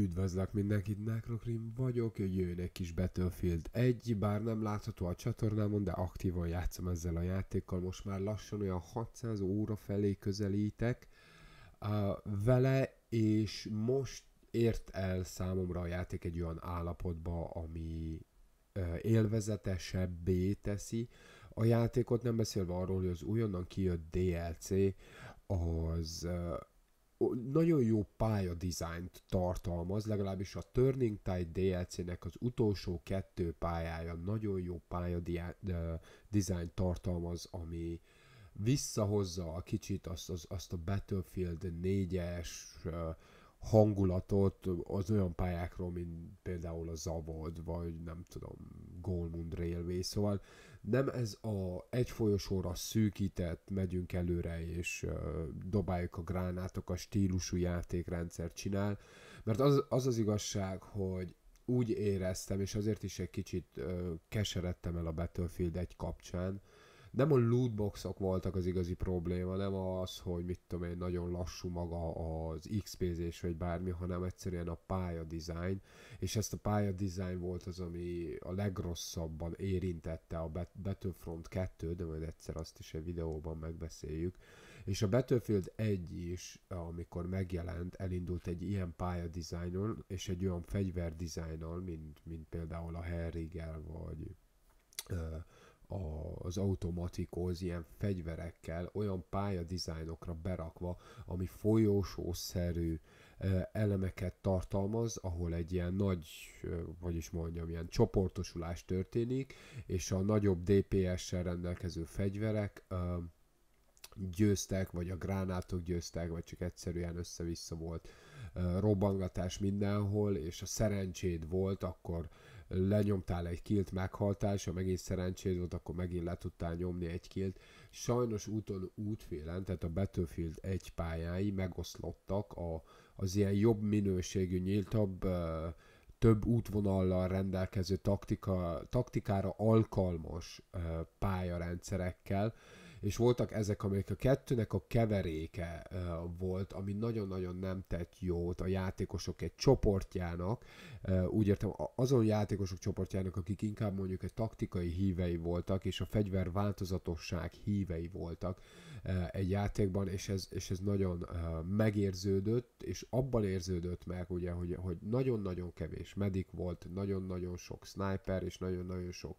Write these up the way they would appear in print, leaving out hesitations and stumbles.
Üdvözlök mindenkit, Necrokrim vagyok, jön egy kis Battlefield 1, bár nem látható a csatornámon, de aktívan játszom ezzel a játékkal, most már lassan olyan 600 óra felé közelítek vele, és most ért el számomra a játék egy olyan állapotba, ami élvezetesebbé teszi a játékot, nem beszélve arról, hogy az újonnan kijött DLC, az nagyon jó pályadizájnt tartalmaz, legalábbis a Turning Tide DLC-nek az utolsó 2 pályája nagyon jó pályadizájnt tartalmaz, ami visszahozza a kicsit azt a Battlefield 4-es hangulatot az olyan pályákról, mint például a Zavod, vagy nem tudom, Golmund Railway, szóval nem ez a egy folyosóra szűkített, megyünk előre és dobáljuk a gránátokat stílusú játékrendszert csinál, mert az igazság, hogy úgy éreztem, és azért is egy kicsit keseredtem el a Battlefield 1 kapcsán, nem a lootboxok voltak az igazi probléma, nem az, hogy mit tudom én, nagyon lassú maga az XP-zés vagy bármi, hanem egyszerűen a pályadizájn, és ezt a pályadizájn volt az, ami a legrosszabban érintette a Battlefront 2, de majd egyszer azt is egy videóban megbeszéljük, és a Battlefield 1 is, amikor megjelent, elindult egy ilyen pályadizájnon, és egy olyan fegyverdizájnnal, mint például a Hellrigel, vagy az automatikóz ilyen fegyverekkel, olyan pályadizájnokra berakva, ami folyósószerű elemeket tartalmaz, ahol egy ilyen nagy, ilyen csoportosulás történik, és a nagyobb DPS-sel rendelkező fegyverek győztek, vagy a gránátok győztek, vagy csak egyszerűen össze-vissza volt robbangatás mindenhol, és a szerencséd volt, akkor lenyomtál egy killt, meghaltál, és ha megint szerencséd volt, akkor megint le tudtál nyomni egy killt. Sajnos úton útfélen, tehát a Battlefield 1 pályái megoszlottak az ilyen jobb minőségű, nyíltabb, több útvonallal rendelkező taktikára alkalmas pályarendszerekkel, és voltak ezek, amelyek a kettőnek a keveréke volt, ami nagyon-nagyon nem tett jót a játékosok egy csoportjának, úgy értem azon játékosok csoportjának, akik inkább mondjuk egy taktikai hívei voltak, és a fegyver változatosság hívei voltak egy játékban, és ez nagyon megérződött, és abban érződött meg, ugye, hogy nagyon-nagyon kevés medic volt, nagyon-nagyon sok sniper, és nagyon-nagyon sok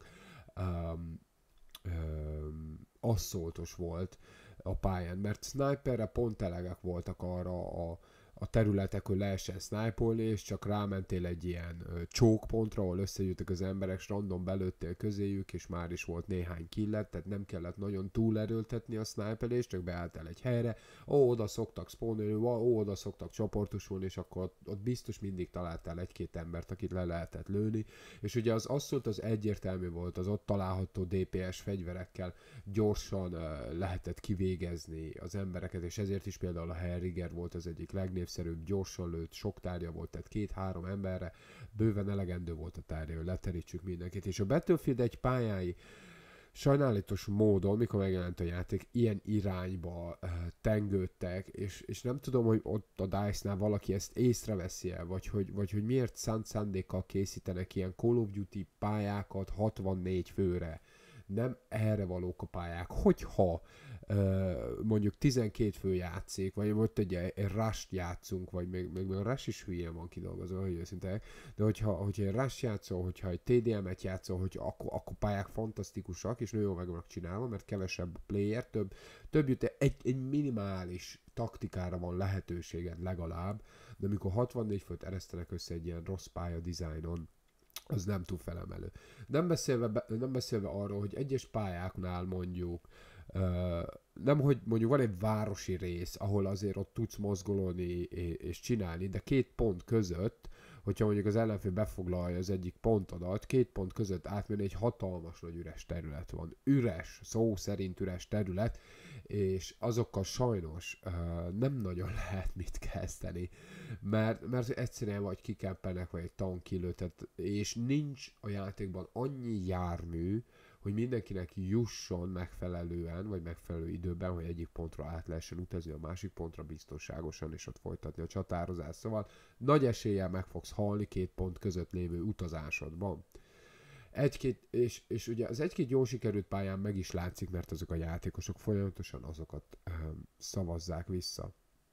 asszoltos volt a pályán, mert sniperre pont elegek voltak arra a területek, hogy lehessen sniperolni, és csak rámentél egy ilyen csókpontra, ahol összegyűjtek az emberek, és random belőttél közéjük, és már is volt néhány killet, tehát nem kellett nagyon túlerőltetni a sniperést, csak beálltál egy helyre, oda szoktak spawnolni, oda szoktak csoportosulni, és akkor ott biztos mindig találtál egy-két embert, akit le lehetett lőni, és ugye az Assault az egyértelmű volt, az ott található DPS fegyverekkel gyorsan lehetett kivégezni az embereket, és ezért is például a Hellrigger volt az egyik legnépszerűbb, gyorsan lőtt, sok tárgya volt, tehát 2-3 emberre bőven elegendő volt a tárgya, hogy leterítsük mindenkit, és a Battlefield 1 pályái sajnálatos módon, mikor megjelent a játék, ilyen irányba tengődtek, és nem tudom, hogy ott a DICE-nál valaki ezt észreveszi-e, vagy hogy miért szánt szándékkal készítenek ilyen Call of Duty pályákat 64 főre. Nem erre valók a pályák. Hogyha mondjuk 12 fő játszik, vagy most egy Rush-t játszunk, vagy még a Rush is hülyén van kidolgozva, hogy őszinte, de hogyha egy Rush játszol, hogyha egy TDM-et játszol, hogy akkor pályák fantasztikusak, és nagyon jól meg vannak csinálva, mert kevesebb player, több jut, egy minimális taktikára van lehetőséged legalább, de amikor 64 főt eresztenek össze egy ilyen rossz pálya dizájnon, az nem túl felemelő. Nem beszélve arról, hogy egyes pályáknál mondjuk nem, hogy mondjuk van egy városi rész, ahol azért ott tudsz mozgolódni és csinálni, de 2 pont között, hogyha mondjuk az ellenfél befoglalja az egyik pontodat, 2 pont között átmenni egy hatalmas nagy üres terület van. Üres, szó szerint üres terület, és azokkal sajnos nem nagyon lehet mit kezdeni, mert egyszerűen vagy kikempelnek, vagy egy tank kilőtet, és nincs a játékban annyi jármű, hogy mindenkinek jusson megfelelően, vagy megfelelő időben, hogy egyik pontra át lehessen utazni a másik pontra biztonságosan, és ott folytatni a csatározást. Szóval nagy eséllyel meg fogsz halni 2 pont között lévő utazásodban. És ugye az egy-két jó sikerült pályán meg is látszik, mert azok a játékosok folyamatosan azokat szavazzák vissza.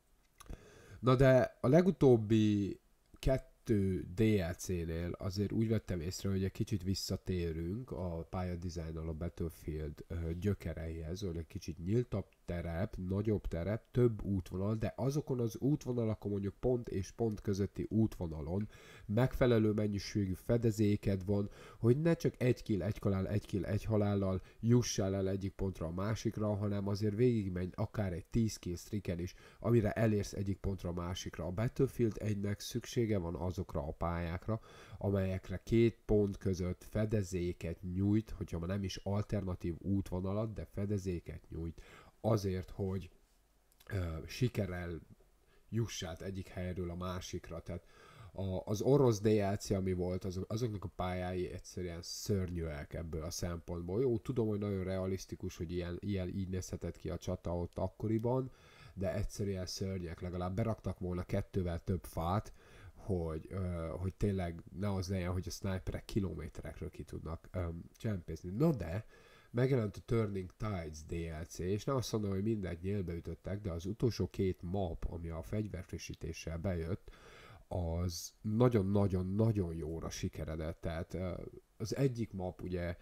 Na de a legutóbbi 2 DLC-nél azért úgy vettem észre, hogy egy kicsit visszatérünk a pályadizájnnal a Battlefield gyökereihez, hogy egy kicsit nyíltabb terep, nagyobb terep, több útvonal, de azokon az útvonalakon, mondjuk pont és pont közötti útvonalon megfelelő mennyiségű fedezéked van, hogy ne csak 1 kill, 1 halál, 1 kill, 1 halállal jussál el egyik pontra a másikra, hanem azért végigmenj akár egy 10 kill streaken is, amire elérsz egyik pontra a másikra. A Battlefield 1-nek szüksége van azokra a pályákra, amelyekre 2 pont között fedezéket nyújt, hogyha már nem is alternatív útvonalat, de fedezéket nyújt, azért, hogy sikerrel jussát egyik helyről a másikra. Tehát az orosz DLC, ami volt, azoknak a pályái egyszerűen szörnyűek ebből a szempontból. Jó, tudom, hogy nagyon realisztikus, hogy ilyen így nézhetett ki a csata ott akkoriban, de egyszerűen szörnyek. Legalább beraktak volna 2-vel több fát, hogy tényleg ne az legyen, hogy a sniperek kilométerekről ki tudnak csempészni. No de, megjelent a Turning Tides DLC, és nem azt mondom, hogy mindent nyílbe ütöttek, de az utolsó 2 map, ami a fegyverfrissítéssel bejött, az nagyon-nagyon-nagyon jóra sikeredett. Tehát az egyik map ugye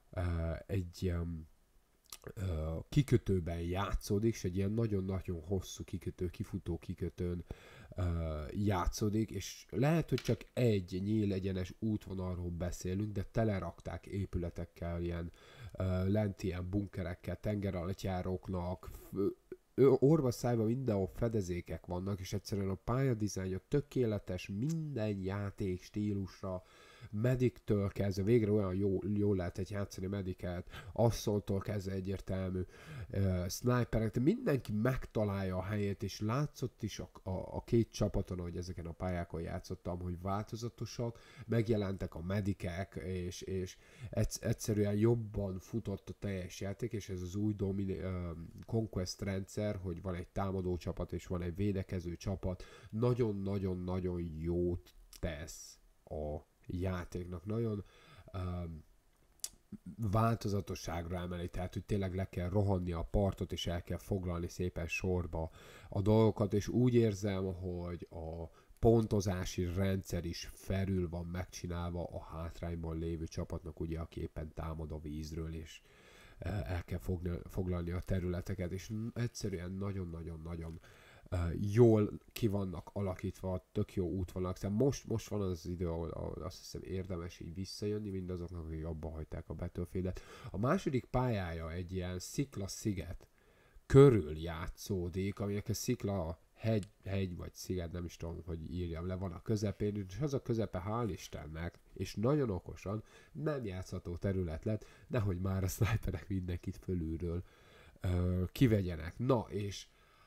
egy kikötőben játszódik, és egy ilyen nagyon-nagyon hosszú kifutó kikötőn játszódik, és lehet, hogy csak egy nyílegyenes útvonalról beszélünk, de telerakták épületekkel, lent ilyen bunkerekkel, tengeralattjáróknak, orvaszájban mindenhol fedezékek vannak, és egyszerűen a pályadizájnja tökéletes minden játék stílusra, Medic-től kezdve, végre olyan jól lehet játszani Medic-et, Assault-tól kezdve egyértelmű, sniperek, de mindenki megtalálja a helyét, és látszott is a 2 csapaton, hogy ezeken a pályákon játszottam, hogy változatosak, megjelentek a Medicek, és egyszerűen jobban futott a teljes játék, és ez az új Conquest rendszer, hogy van egy támadó csapat, és van egy védekező csapat, nagyon-nagyon-nagyon jót tesz a játéknak, nagyon változatosságra emeli, tehát hogy tényleg le kell rohanni a partot, és el kell foglalni szépen sorba a dolgokat, és úgy érzem, hogy a pontozási rendszer is felül van megcsinálva a hátrányban lévő csapatnak, ugye, aki éppen támad a vízről, és el kell foglalni a területeket, és egyszerűen nagyon-nagyon-nagyon jól ki vannak alakítva, tök jó útvonalak. Szóval most van az idő, ahol azt hiszem érdemes így visszajönni mindazoknak, akik abba hagyták a Battlefieldet. A második pályája egy ilyen szikla-sziget körül játszódik, aminek a szikla hegy vagy sziget, nem is tudom, hogy írjam le, van a közepén, és az a közepe, hál' Istennek, és nagyon okosan nem játszható terület lett, nehogy már a sniperek mindenkit fölülről kivegyenek. Na, és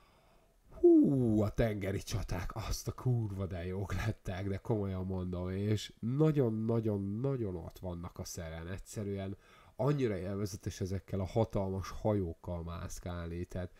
a tengeri csaták, azt a kurva de jók lettek, de komolyan mondom, és nagyon-nagyon-nagyon ott vannak a szeren, egyszerűen annyira élvezetes ezekkel a hatalmas hajókkal mászkálni, tehát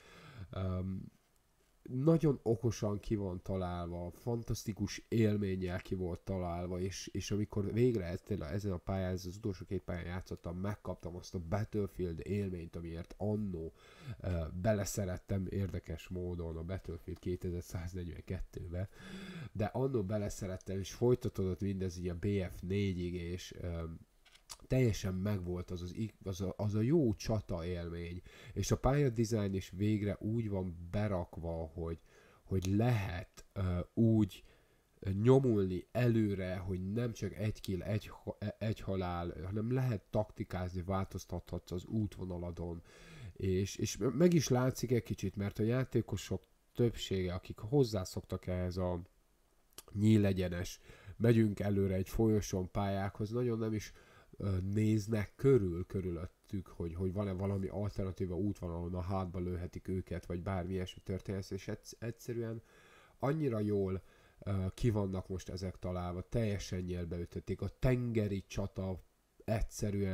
nagyon okosan ki van találva, fantasztikus élménnyel ki volt találva, és amikor végre ezen a pályán, ez az utolsó 2 pályán játszottam, megkaptam azt a Battlefield élményt, amiért annó beleszerettem érdekes módon a Battlefield 2142-be, de annó beleszerettem, és folytatódott mindez így a BF4-ig, és teljesen megvolt az a jó csata élmény, és a pályadizájn is végre úgy van berakva, hogy lehet úgy nyomulni előre, hogy nem csak 1 kill, egy halál, hanem lehet taktikázni, változtathatsz az útvonaladon, és meg is látszik egy kicsit, mert a játékosok többsége, akik hozzászoktak ehhez a nyílegyenes, megyünk előre egy folyosón pályákhoz, nagyon nem is néznek körülöttük, hogy van-e valami alternatíva útvonalon, a hátba lőhetik őket, vagy bármi ilyesmi történet, és egyszerűen annyira jól ki vannak most ezek találva, teljesen nyelbeütötték. A tengeri csata egyszerűen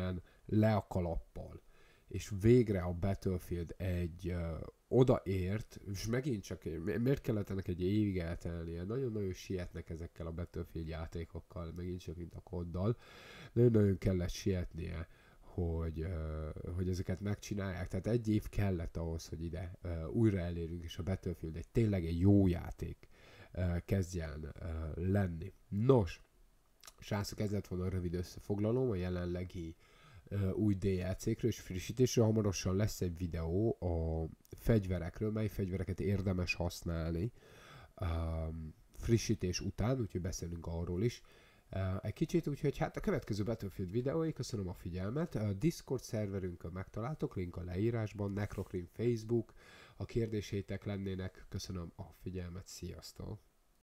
le a kalappal, és végre a Battlefield odaért, és megint csak, miért kellett ennek egy évig eltelnie? Nagyon-nagyon sietnek ezekkel a Battlefield játékokkal, megint csak mint a koddal. Nagyon-nagyon kellett sietnie, hogy ezeket megcsinálják. Tehát egy év kellett ahhoz, hogy ide újra elérünk, és a Battlefield tényleg egy jó játék kezdjen lenni. Nos, srácok, ez lett volna a rövid összefoglalóm a jelenlegi új DLC-kről és frissítésről. Hamarosan lesz egy videó a fegyverekről, mely fegyvereket érdemes használni frissítés után, úgyhogy beszélünk arról is egy kicsit, úgyhogy hát a következő Battlefield videói, köszönöm a figyelmet. A Discord szerverünkön megtaláltok, link a leírásban, Necrocrim Facebook, a kérdéseitek lennének, köszönöm a figyelmet, sziasztok!